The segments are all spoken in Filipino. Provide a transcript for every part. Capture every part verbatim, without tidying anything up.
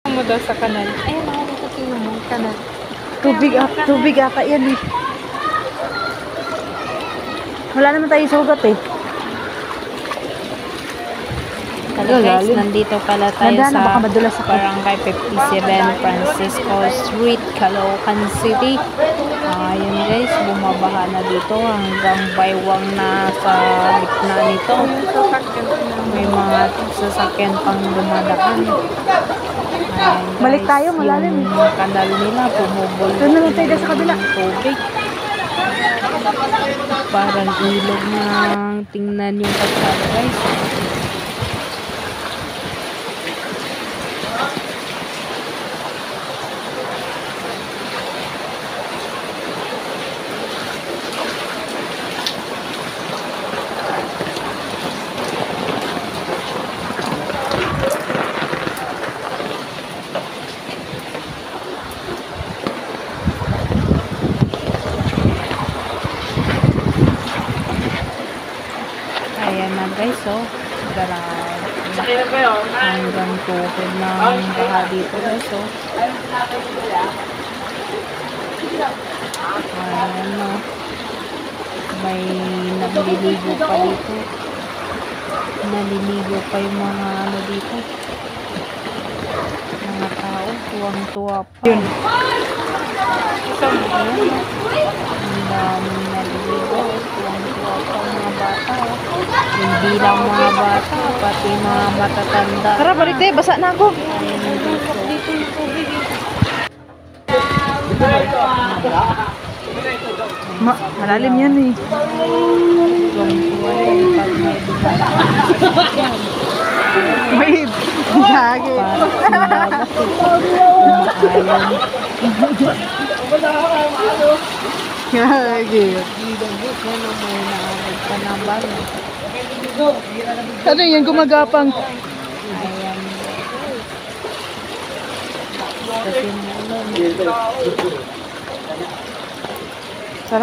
mo daw sa kanal. Ayun, ako tingnan mo, kanal. Tubig, at, tubig ata yan eh. Wala naman tayo sugat eh. Hello guys, nandito pala tayo Ganda, sa baka madulas ako. Barangay fifty-seven Francisco Street, Caloocan City. Uh, yun guys, bumabaha na dito hanggang baywang na sa gitna nito. May mga sasakyan pang dumadaan. Ayan, guys, balik tayo, malalim. Yung kanal nila, bumubol doon naman tayo sa kabila. Tubig. Parang ilog na tingnan yung kalsada guys. Ayan na guys, so hanggang tukod ng baha dito guys, so ayan na, may nagliligo pa dito, naliligo pa yung mga ano dito, mga tao, tuwang-tuwa pa yun. Ang daming naliligo, tuwang-tuwa pa mga bata, hindi lang mga bata, pati mga matatanda. Tara, balik tayo. Basa na ako. Dito yung tubig. Ma malalim yan eh. Tuwang-tuwa yan pag may dumadaan. May gagi. Gagi. Ano yan, gumagapang? Ayan. Kasi Tara.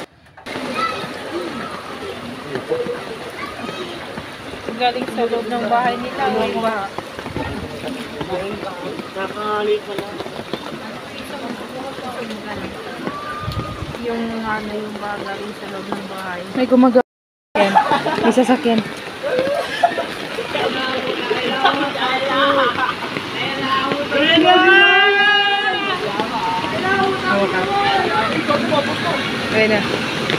galing sa loob ng bahay nila. May baha. Yung ano yung baha galing sa loob ng bahay. May gumagapang. May sasakyan. Ayun na.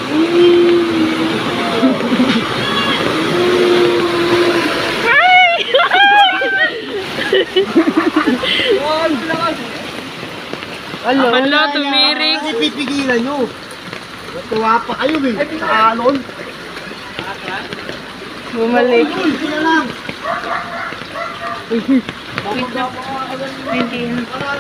Alo, Alo, tumirik. Kasi pipigilan nyo. Tuwa pa kayo eh. Sa alon. bumalik. Hindi na lang. Hindi.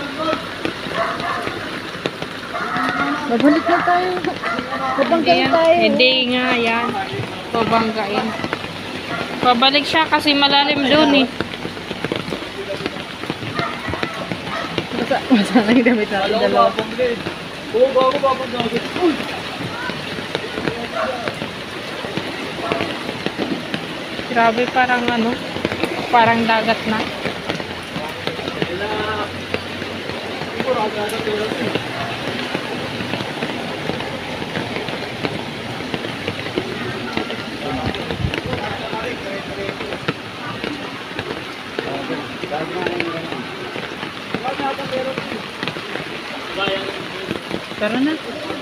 Magbalik na tayo. Babanggain tayo. Hindi nga yan. Pabanggain. Pabalik siya kasi malalim doon eh. Basa, basa na yung damit natin dalawa. Oo, bago babanggain. Uy! Grabe, parang ano, parang dagat na. Tara na.